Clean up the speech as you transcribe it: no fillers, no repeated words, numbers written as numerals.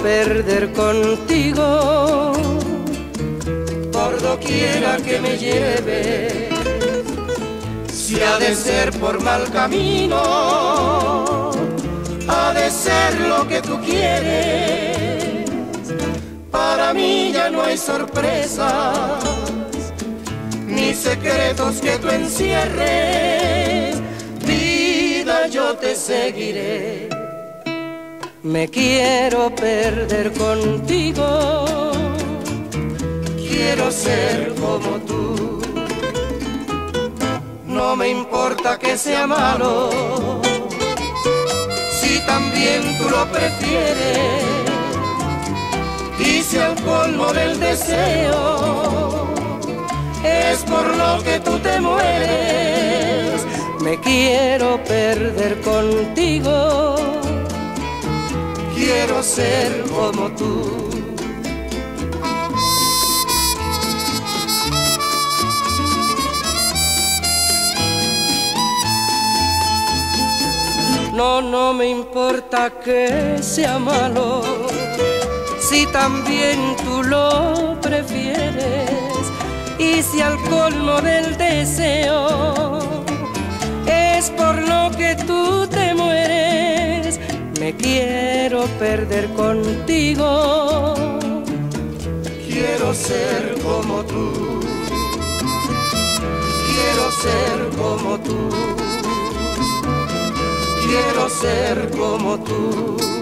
perder contigo por doquiera que me lleve. Si ha de ser por mal camino, ha de ser lo que tú quieres. Para mí ya no hay sorpresas, ni secretos que tú encierres. Vida, yo te seguiré. Me quiero perder contigo, quiero ser como tú. No me importa que sea malo, si también tú lo prefieres. Y si al colmo del deseo es por lo que tú te mueres, me quiero perder contigo, quiero ser como tú. No, no me importa que sea malo, si también tú lo prefieres. Y si al colmo del deseo es por lo que tú te mueres, me quiero perder contigo, quiero ser como tú, quiero ser como tú, quiero ser como tú.